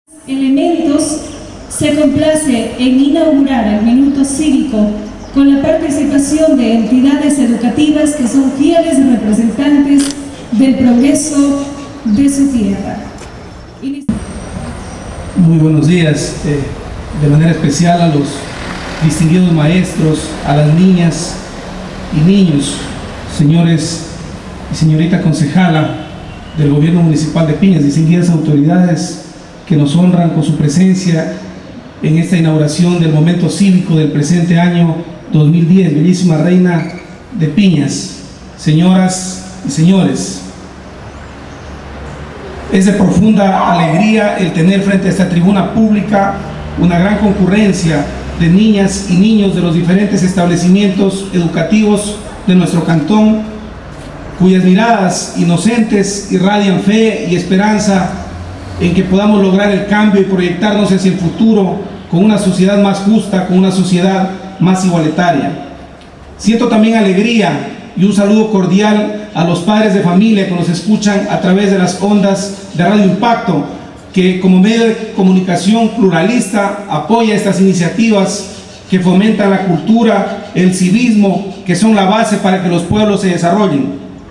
Elementos se complace en inaugurar el minuto cívico con la participación de entidades educativas que son fieles representantes del progreso de su tierra. Muy buenos días, de manera especial a los distinguidos maestros, a las niñas y niños, señores y señorita concejala del Gobierno Municipal de Piñas, distinguidas autoridades que nos honran con su presencia en esta inauguración del momento cívico del presente año 2010, bellísima reina de Piñas, señoras y señores. Es de profunda alegría el tener frente a esta tribuna pública una gran concurrencia de niñas y niños de los diferentes establecimientos educativos de nuestro cantón, cuyas miradas inocentes irradian fe y esperanza en que podamos lograr el cambio y proyectarnos hacia el futuro con una sociedad más justa, con una sociedad más igualitaria. Siento también alegría y un saludo cordial a los padres de familia que nos escuchan a través de las ondas de Radio Impacto, que como medio de comunicación pluralista apoya estas iniciativas que fomentan la cultura, el civismo, que son la base para que los pueblos se desarrollen.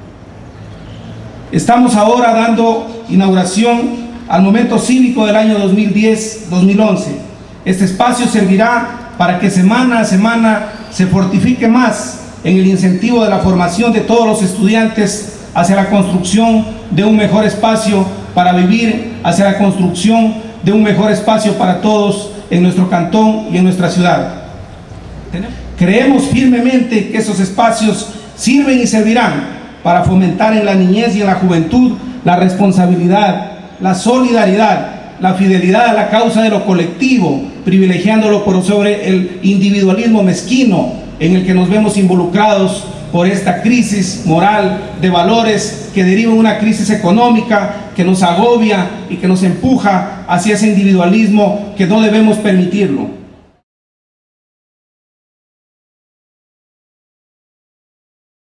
Estamos ahora dando inauguración al momento cívico del año 2010-2011. Este espacio servirá para que semana a semana se fortifique más en el incentivo de la formación de todos los estudiantes hacia la construcción de un mejor espacio para vivir, hacia la construcción de un mejor espacio para todos en nuestro cantón y en nuestra ciudad. Creemos firmemente que esos espacios sirven y servirán para fomentar en la niñez y en la juventud la responsabilidad, la solidaridad, la fidelidad a la causa de lo colectivo, privilegiándolo por sobre el individualismo mezquino en el que nos vemos involucrados por esta crisis moral de valores que deriva de una crisis económica que nos agobia y que nos empuja hacia ese individualismo que no debemos permitirlo.